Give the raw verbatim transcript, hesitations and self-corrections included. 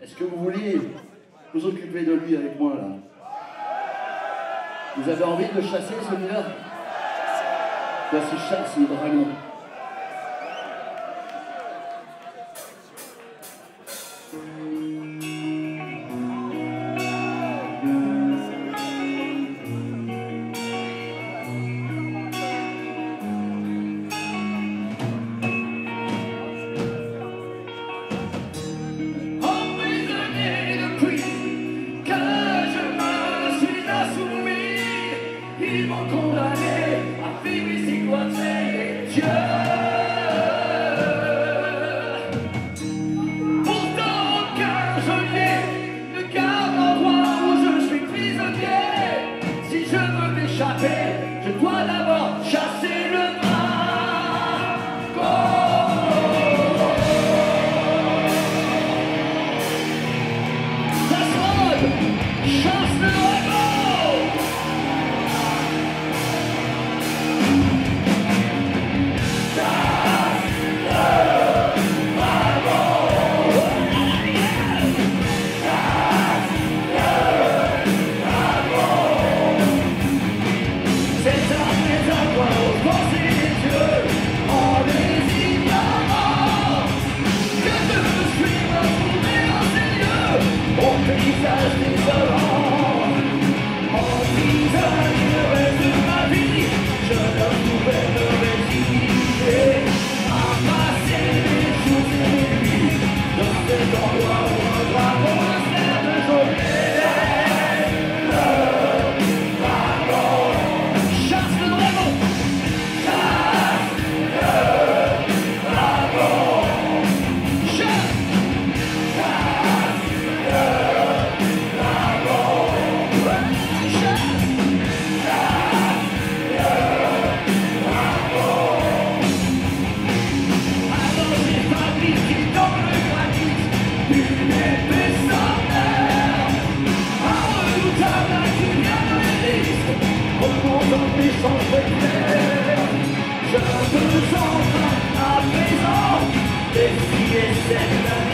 Est-ce que vous voulez vous occuper de lui avec moi, là? Vous avez envie de chasser celui-là? Voici chasse le dragon. Ils m'ont condamné à vivre ici cloîtré les dieux. Pourtant aucun geôlier ne garde l'endroit où je suis prisonnier. Si je veux m'échapper, je dois d'abord chasser le dragon. Casserole, chasse le dragon. Paysage désolant, emprisonné le reste de ma vie, je ne pouvais me résigner à passer les jours et les nuits dans cet endroit où un dragon me sert de geôlier. Le dragon, chasse le dragon, chasse le dragon, chasse, chasse le je peux enfin à présent défier cette